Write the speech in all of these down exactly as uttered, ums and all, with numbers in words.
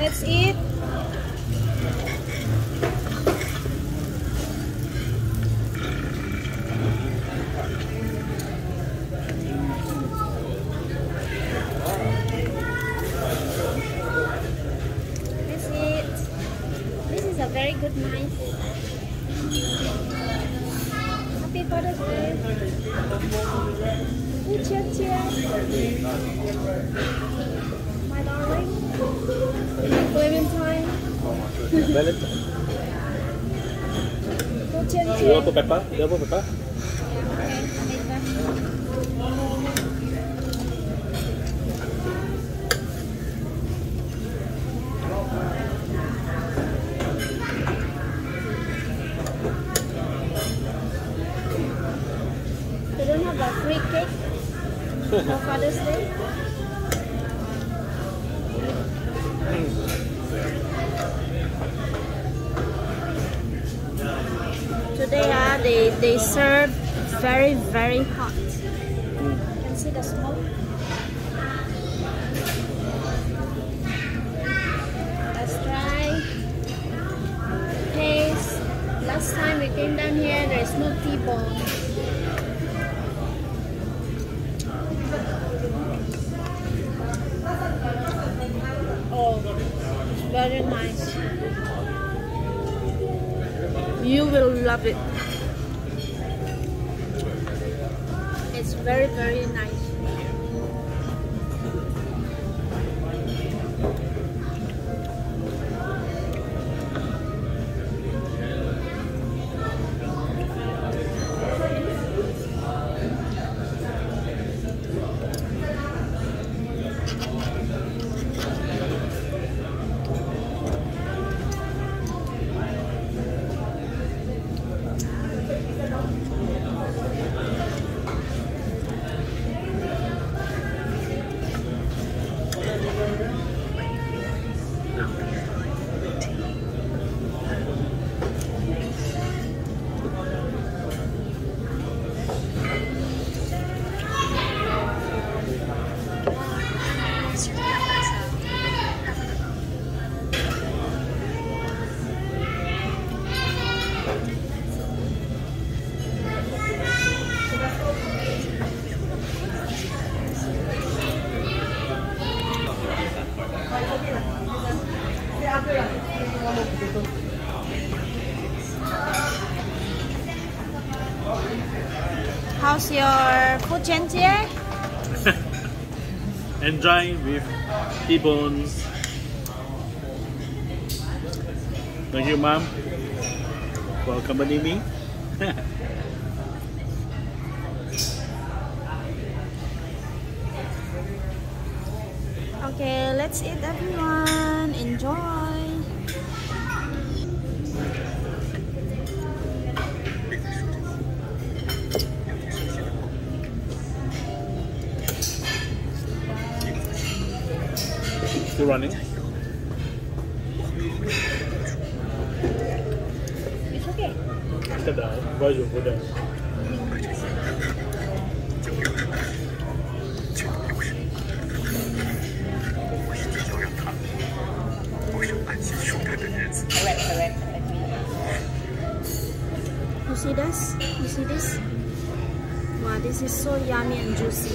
let's eat. Let's eat. This is a very good night. Happy Father's Day. Good cheer, cheer. My darling. Clementine. Valentine. Good cheer, You cheer. want to pepper? You want pepper? They don't have a free cake for Father's Day. Today uh, they, they serve very very hot. You can see the smoke. Let's try. Taste. Last time we came down here there is no T-bone. Oh, it's very nice. You will love it. It's very, very nice. How's your food, Qin Jie? Enjoy with T-bones. Thank you, Mom, for accompanying me. Okay, let's eat, everyone. Enjoy. Still running? It's okay. Step down. Why you go down? Correct, correct. You see this? You see this? Wow, this is so yummy and juicy.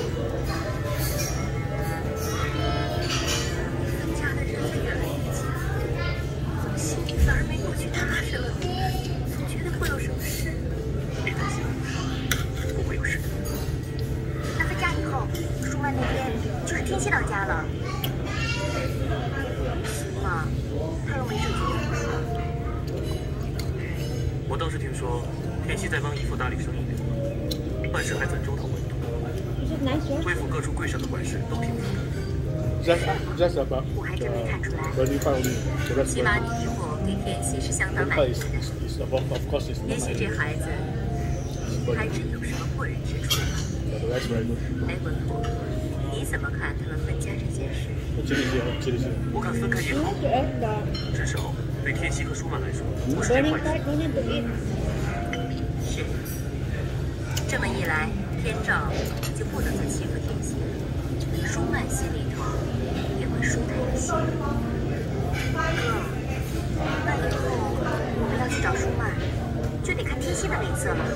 Is it nice, right? Just, just about the burning part only. The rest of the part is, is, is about, of course, it's not my but the rest very good. 你怎么看他们分家这件事？ 这里是，这里是。 我看分开也好，至少对天熙和舒曼来说不是件坏事。是。这么一来，天照就不能再欺负天熙了，舒曼心里头也会舒坦一些。 新的美色了。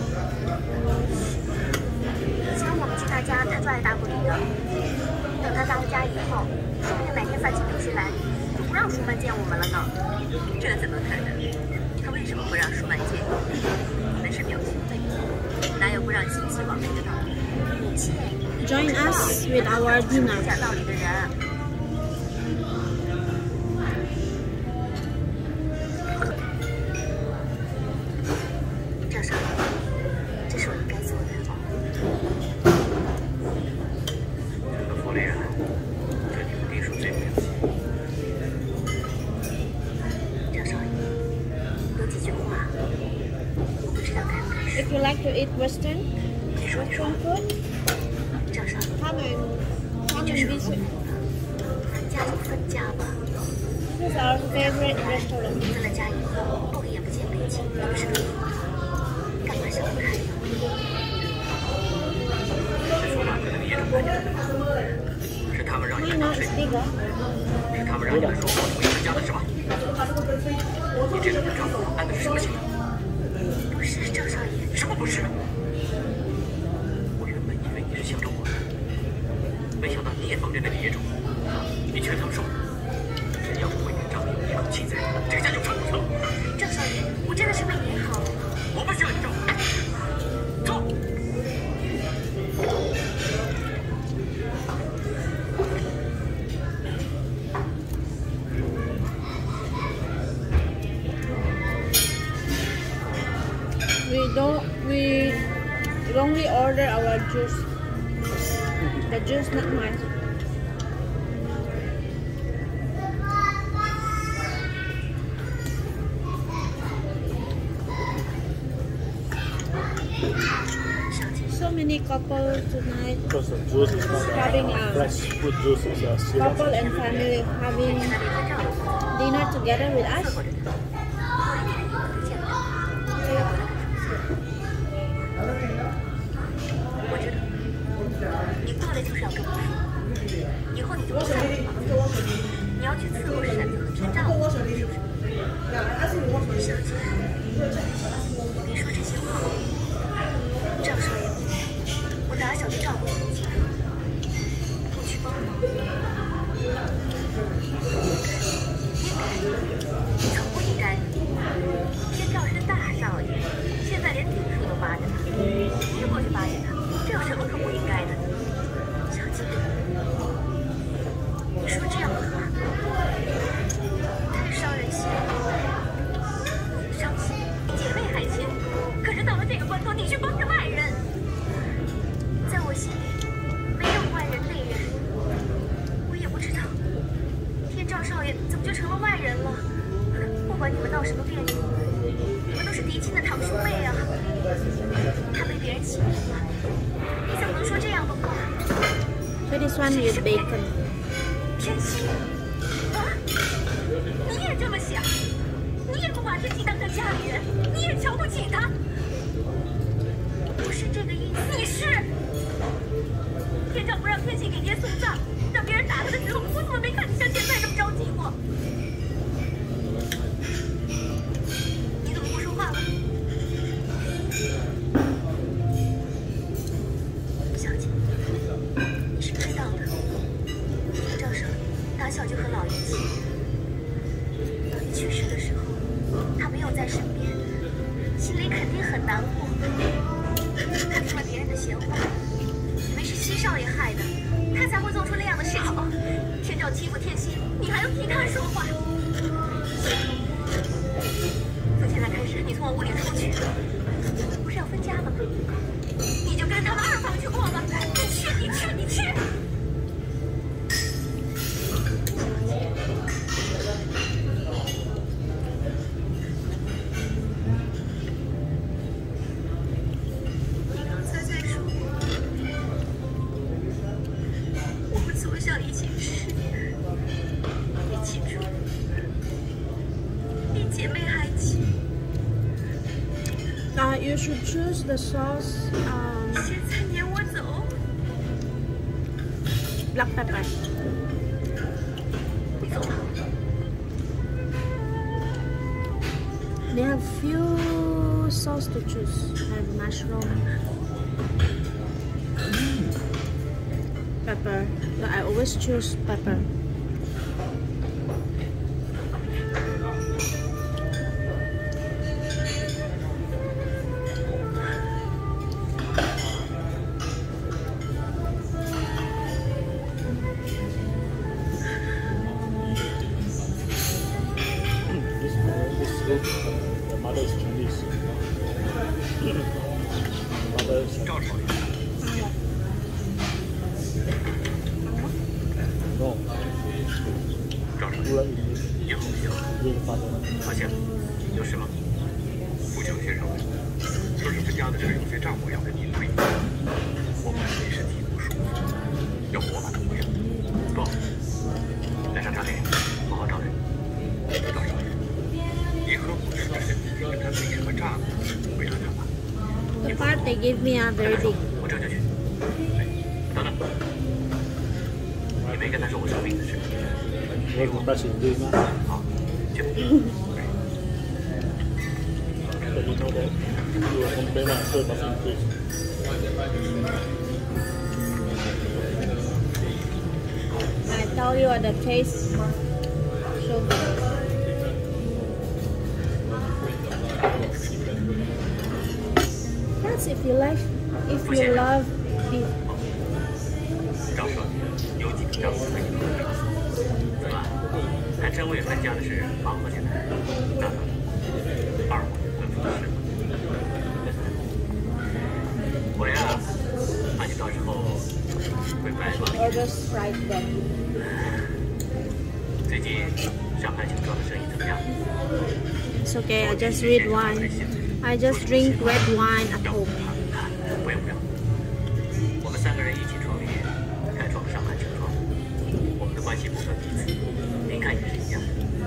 以前我们去他家，他就爱打鼓笛的。等他当了家以后，说不定哪天饭请留学来，就不让舒曼见我们了呢。这怎么可能？他为什么不让舒曼见你？那是表兄妹，哪有不让亲戚往来的道理？切， Join us with our dinner. 讲道理的人。赵少爷，这是我应该做的。 这个佛里人，这你们弟兄最不了解。 赵少爷，有几句话，我不知道该不该说。 If you like to eat Western, 你说，你说。 Western food, 赵少爷， come and come 这 and 是我 visit. 分家就分家吧。 This is our favorite restaurant. 分了家以后，不眼不见为净，那不是更好吗？干嘛想不开呢？ 这说马克的业主看见了吗？是他们让你 Why 们纳 not 税， bigger? 是他们让你们说我同意分家的是吧？你这个跟丈夫安的是什么心？ 不是赵少爷， 什么不是？我原本以为你是想着我的，没想到你也帮着那个业主。你劝他们说，只要不为你丈夫一口气在，这个家就成不成。 赵少爷，我真的是为您好。 我不需要你照顾。走。 We don't. We only order our juice. The juice not mine. So many couples tonight Because the juice is not having uh, a fresh fruit juice, it's a syrup. couple and family having dinner together with us. 我知道，你过来就是要跟我说，以后你就不上了吗？你要去伺候婶子和陈丈夫，是不是？小姐，别说这些话。赵少爷，我打小就照顾你家，不去帮忙，从不应该。天照是大少爷，现在连顶树都扒着他，你也过去扒着他，这有什么可不应该的？小姐，你说这样的话，太伤人心了。伤心，姐妹还亲，可是到了这个关头，你去帮着外人，在我心里没有外人内人，我也不知道天照少爷怎么就成了外人了。不管你们闹什么别扭，你们都是嫡亲的堂兄妹啊。他被别人欺负了，你怎么能说这样的话？ So this one with bacon. 偏心啊！你也这么想？你也不把天心当成家里人，你也瞧不起他？不是这个意思。你是天照不让天心给爹送葬，让别人打他的时候，我怎么没看你像现在这么着急过？你怎么不说话了？小姐，你是知道的，赵少打小就和老爷亲。老爷去世的时候，他没有在身边，心里肯定很难过。他听了别人的闲话，以为是西少爷害的，他才会做出那样的事情。天照欺负天心，你还要替他说话？从现在开始，你从我屋里出去。不是要分家了吗？你就跟他们二房去过吧。你去，你去，你去。你刚才在说，我们从小一起吃，一起住，比姐妹还亲。 Uh, you should choose the sauce. Um, 现在撵我走， black pepper. 你走吧。 They have few sauce else to choose? Have mushroom, pepper. But I always choose pepper. The mother is Chinese. The mother is 赵少爷， no. 赵少爷， Ruler 以后不行了。 is the father. 发现了，有事吗？不久先生说是这家的事有些账目要跟您推，我本身身体不舒服，要不我把他扶上。不，来上茶店，好好招待。赵少爷，您和我是身体跟他没什么账，为了他吧。 The part they give me are very big. 我这就去。哎，等等，你没跟他说我生病的事。 Where's the president? 好，去。 But you know that you will complain after the increase. I tell you what the taste so good. That's if you like, if you love beef. 赵少爷有几个账目跟你们怎么？还真为分家的事忙活起来？那二我吩咐的事。我呀，怕你到时候会拜访。 Order fried bread. 最近上海酒庄的生意怎么样？ It's okay. I just read wine. I just drink red wine at home. 不用不用，我们三个人一起创业，开创上海酒庄，我们的关系不分彼此，您看也是一样。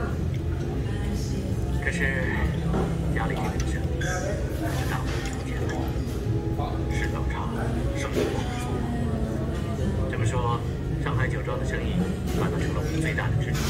可是家里这边的生意是大不如前了，世道差，生意不好做。这么说，上海酒庄的生意反倒成了我们最大的支柱。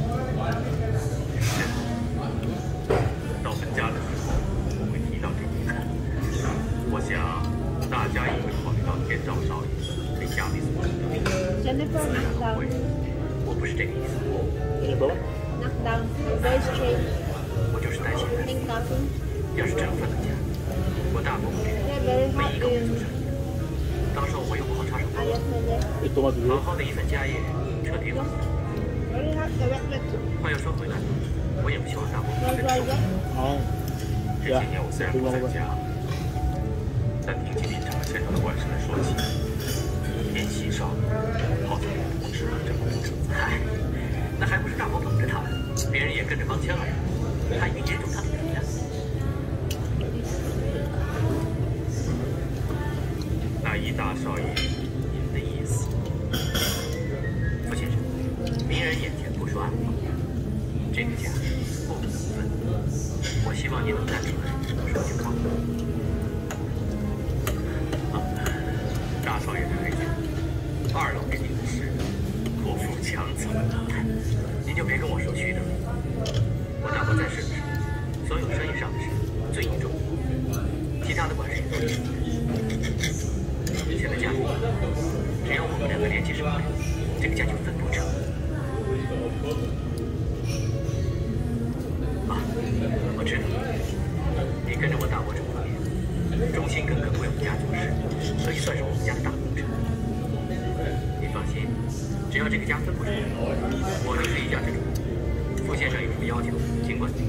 是，到分家的时候，我会提到这一点。我想。 大家也会考虑到天照少爷对家里所做的。 Jennifer, knock down. 我不是这个意思。 Jennifer? Knock down. Your voice change. 我就是担心， Think nothing. 要是真分了家，我大伯母这 They're 边 very 没 hot 一个会做 in. 生意，到时候我又不好插手。 I just made it. 你多么主好好的一份家业彻底毁。 Very hot. The wet wet. 话又说回来，我也不希望大伯母 No 真 dry 受不了。 wet. Oh. 这些年我虽然不在家。 但听起品尝现场的管事来说起，天喜少好在不吃这么无耻。嗨，那还不是大伯捧着他，别人也跟着帮腔而已，他以为严重他的人呢。那依大少爷您的意思，傅先生，明人眼前不说暗话，这个家不能分，我希望你能站出来说句话。 大少爷太监，二老给您的事，国父强词难谈，您就别跟我说虚的了。我大伯在世的时候，所有生意上的事最倚重我，其他的管事也都是现在家里，只要我们两个联系上来，这个家就分不成。啊，我知道，你跟着我大伯这么多年，忠心耿耿为我们家做事。 所以算是我们家的大功臣。你放心，只要这个家分不成，我就是一家之主。傅先生有什么要求，尽管。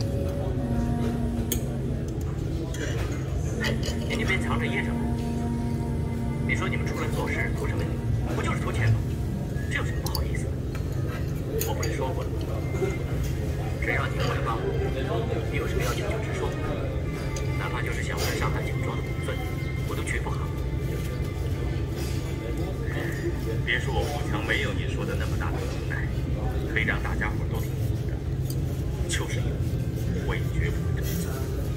您就别藏着掖着了。你说你们出来做事图什么呀？不就是图钱吗？这有什么不好意思的？我不是说过了吗？只要你过来帮我，你有什么要求就直说。哪怕就是小在上海酒庄的股份，我都绝不含糊。 别说我富强没有你说的那么大的能耐，可以让大家伙都挺服的，就是因为我也绝不会这么做。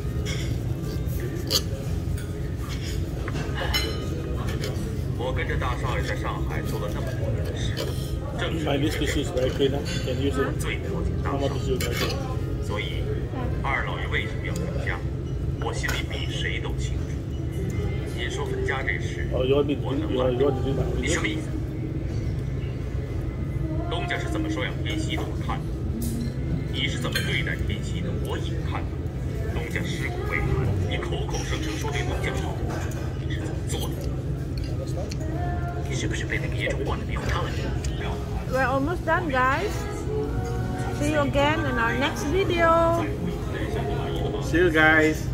我跟着大少爷在上海做了那么多年的事，正是 My this dish is very clean. Can you use it? 最了解大 How 少 much is 爷， it? 所以二老爷为什么要分家？ 我心里比谁都清楚。您说分家这事， Oh, you want me to 我 do, 能 you 办 want, you want to do my 你什么 original? 意思？东家是怎么收养田曦的，我看了；你是怎么对待田曦的，我也看了。东家尸骨未寒，你口口声声说对东家好，你是怎么做的？你是不是被那个野种惯了，没有他了？ We're almost done, guys. See you again in our next video. See you guys.